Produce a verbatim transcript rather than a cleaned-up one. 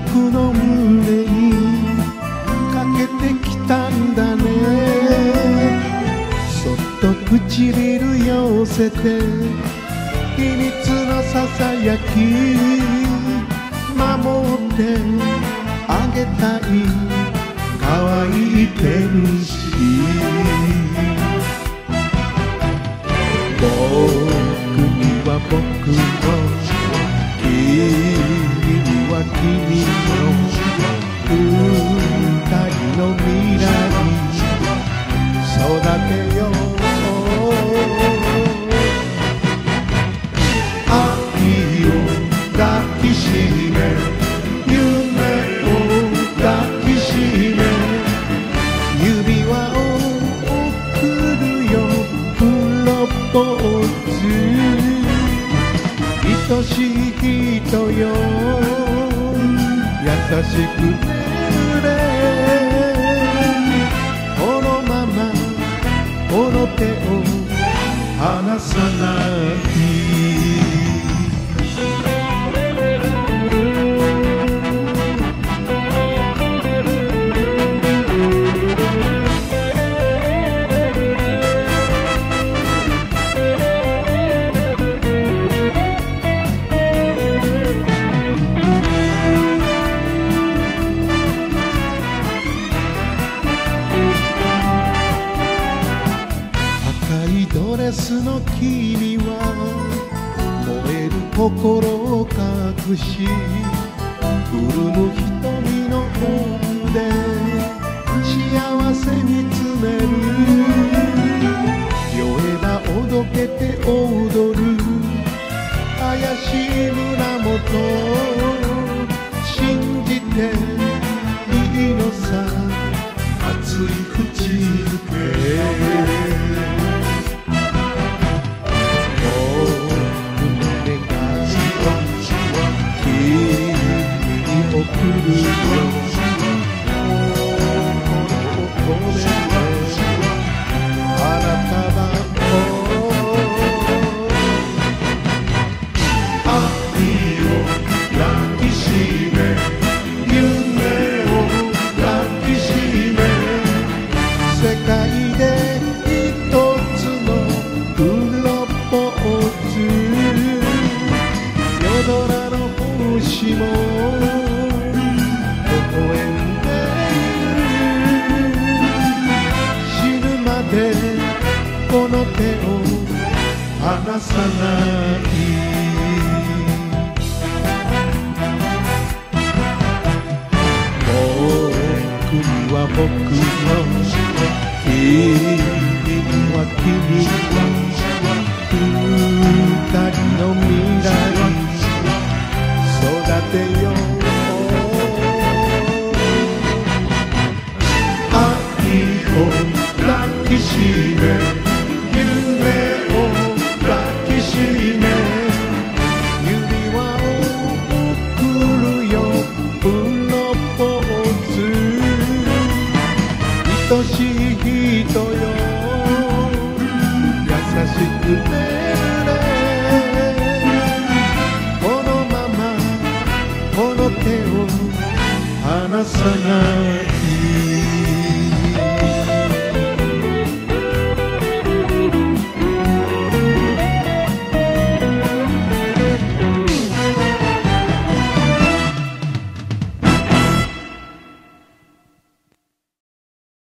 僕の胸にかけてきたんだね。そっと唇寄せて秘密のささやき守ってあげたい可愛い天使。僕には僕の君には君の二人の未来育てよう。愛を抱きしめ夢を抱きしめ指輪を贈るよプロポーズ。愛しい人よ優しくねれこのままこの手を離さないドレスの君は燃える心を隠し潤む瞳の奥で幸せ見つめる。酔えばおどけて踊る怪しい胸元信じていいのさ熱い口づけ。送るよあなたは愛を抱きしめ夢を抱きしめ世界で一つのプロポーズ。夜空の星もこの手を離さない僕には僕の君には君の二人の未来育てよう。愛を抱きしめ夢を抱きしめ指輪を贈るよプロポーズ。愛しい人よ優しくねれこのままこの手を離さない